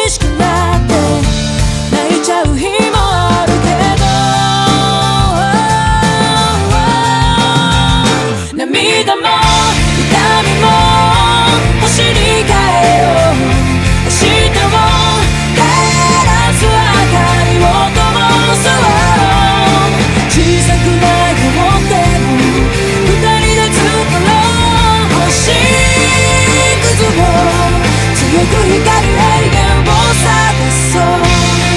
しくなって泣いちゃう日もあるけど、涙も痛みも星に変えよう、明日を照らす明かりを灯すわ。小さくないと思っても二人で作ろう星屑を強く光る永遠を探そう。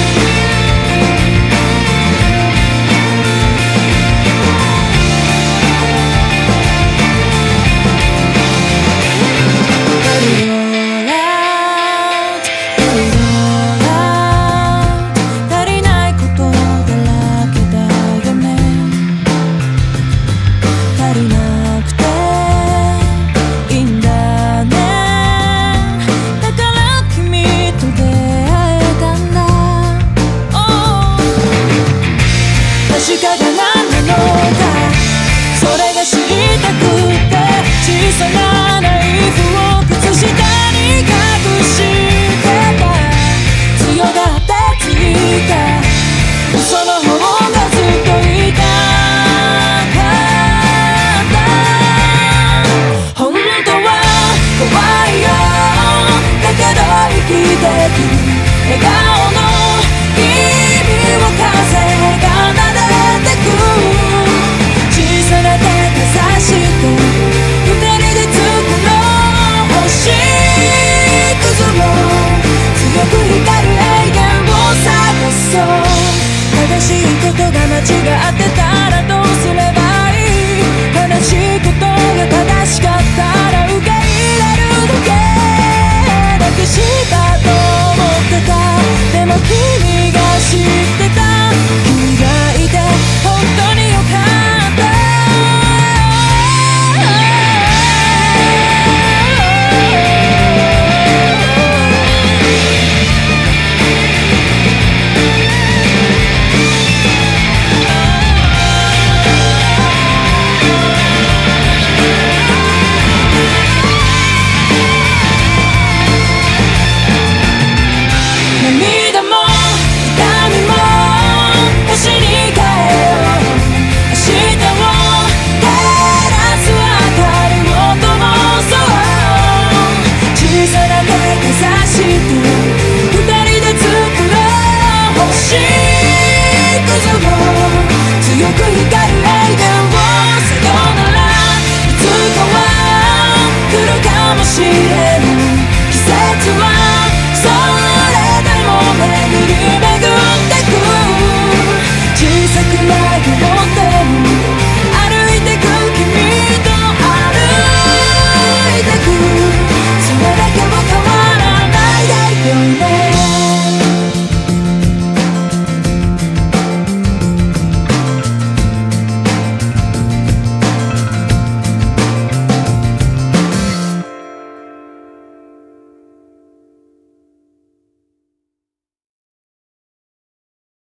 笑顔の君を風が撫でてく、小さな手かざして二人で作ろう星屑を強く光る永遠を探そう。正しいことが間違ってたらどうすればいい、悲しいことが正しかったら受け入れるだけだけしたと思ってた。でも君